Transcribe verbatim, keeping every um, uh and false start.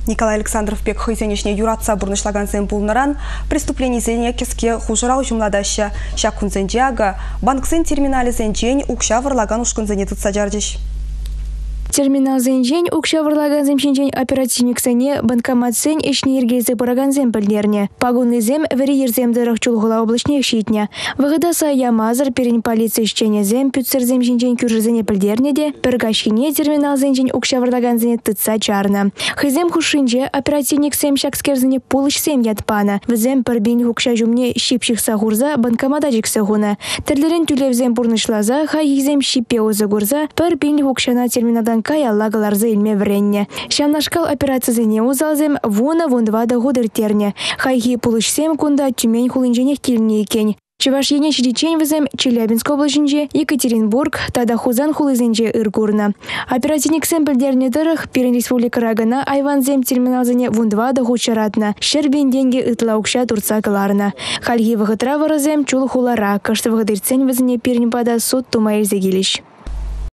Николай Александров пек хойзенешне юратса бурнышлаган зен булнаран преступлений зене кеске хужырау жумладаща. Шакун зенжага банк зен терминали зенжень укша варлаган ушкун зене тытса жардыш. Терминал зенжень укша варлаган земшенжень оперативник зене банкомат зен ишне ергезе бараган зем пыльдерне. Пагунный зем вери ерзем дырах чулгула облачне щитня. Вагада сая мазар перень полиция ищене зем пюцер земшенжень кюржезене пыльдернеде. Пергашине терминал зенжень укша варлаган зене тытса чарна. Хызем хушинже оперативник зем шакскерзене пулыш зем ятпана. Взем пербин укша жумне щипщих сагурза банкомата жиксагуна. Терлерен тюлев зем бурнышлаза хай зем щипе озагурза пербин укшана терминалдан кая лагаларза илме вренне. Шамнашкал операция зене узалзем вона вондвада гудертерне. Хайхи пулышсем кунда Тюмень хулинженех кильне екен. Чувашьене шричень везем Челябинск облачинже, Екатеринбург, тада хузан хулызенже иргурна. Оперативник сэмпельдерне дырых Перен республика Рагана айванзем терминал зене вондвада гучаратна. Шербен деньги ытла укша турца каларна. Хальги вагытра варазем чул хулара, кашты вагытырцень везене Перен пада суд тумаэль зегилищ.